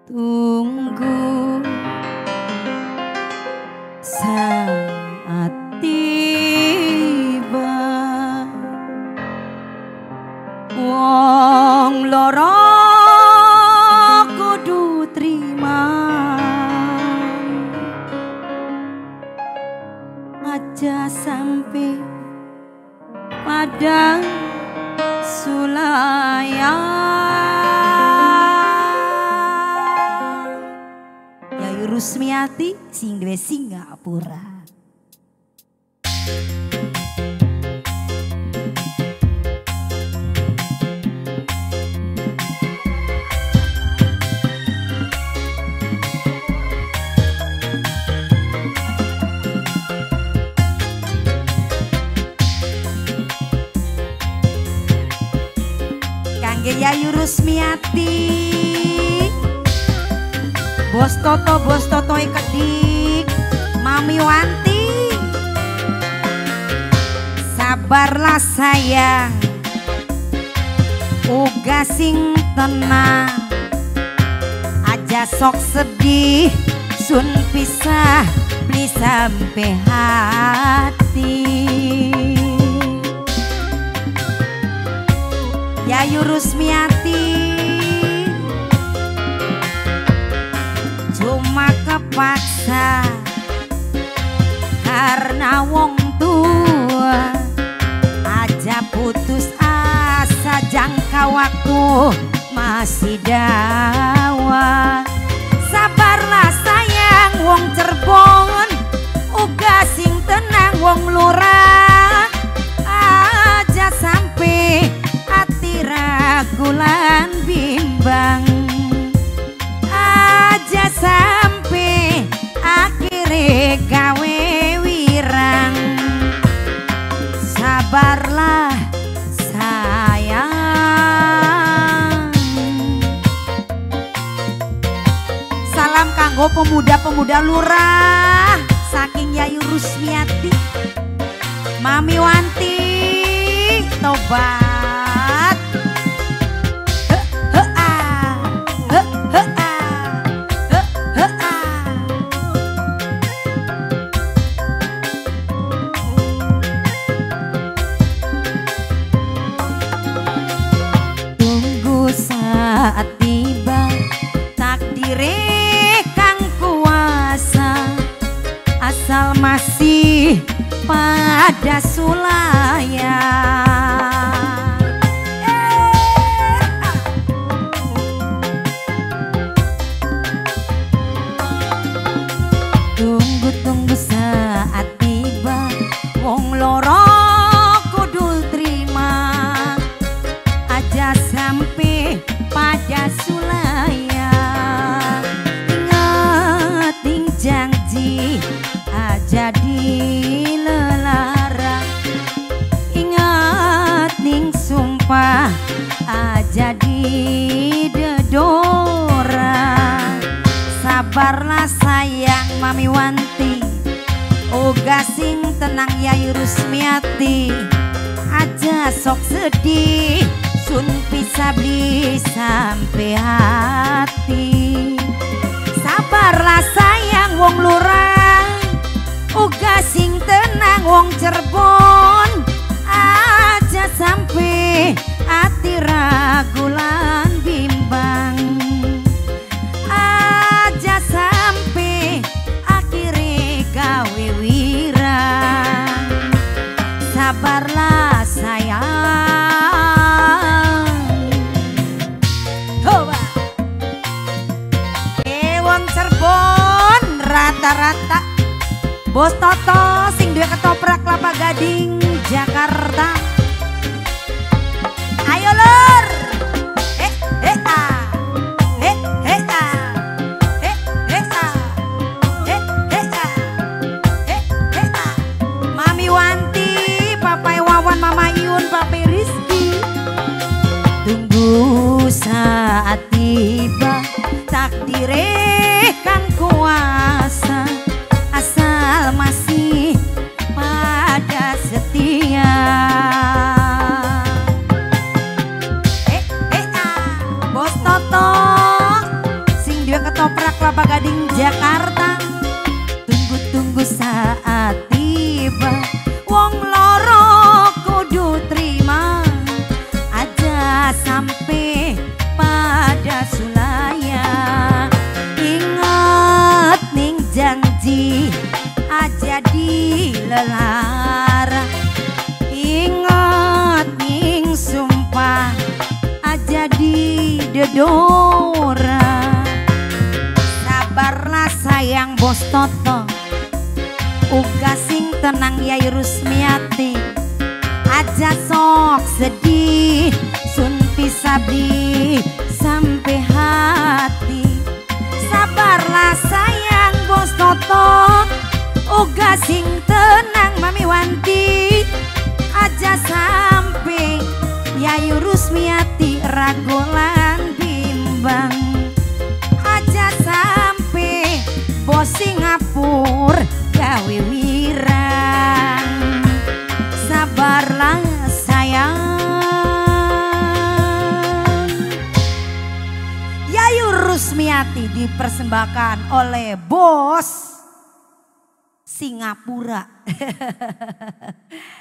Tunggu saat tiba wong loro kudu trima aja sampai pada sulayan. Rusmiati sing duwe Singapura. Kangge Yayu Rusmiati, Bos Toto Kedik, Mami Wanti, sabarlah sayang, uga sing tenang, aja sok sedih, sun pisah, beli sampai hati. Yayu Rusmiati cuma kepaksa karena wong tua aja putus asa, jangka waktu masih dawa. Sabarlah sayang wong Cirebon, uga sing tenang wong lurah, aja sampai hati ragulan bimbang, aja sampai akhirnya gawe wirang. Sabarlah sayang. Salam kanggo pemuda-pemuda lurah saking Yayu Rusmiati, Mami Wanti, tobat. Saat tiba takdire kang kuasa, asal masih pada sulayan. Tunggu saat tiba wong loro kudu trima, aja sampai pada sulayan. Ingat ning janji aja dilelarang, ingat ning sumpah aja didedora. Sabarlah sayang Mami Wanti, uga sing tenang Yayu Rusmiati, aja sok sedih, sun bisa beli sampai hati. Sabarlah sayang wong lurah, uga sing tenang wong Cirebon, aja sampai hati ragulan bimbang, aja sampai akhirnya gawe wirang. Sabarlah sayang. Wong Cirebon rata-rata Bos Toto sing duwe ketoprak Kelapa Gading Jakarta. Ayo lur, Mami Wanti, Papai Wawan, Mama Iun, Papai Rizky. Tunggu saat tiba takdire kan kuasa, asal masih pada setia. Bos Toto sing dia Dora. Sabarlah sayang Bos Toto, uga sing tenang Yai Rusmiati. Aja sok sedih sun pisabdi sampai hati. Sabarlah sayang Bos Toto, uga sing tenang Mami Wanti. Aja sampai Yai Rusmiati ragolan bimbang. Aja sampai Bos Singapura gawe wirang. Sabarlah sayang. Yai Rusmiati dipersembahkan oleh Bos Singapura.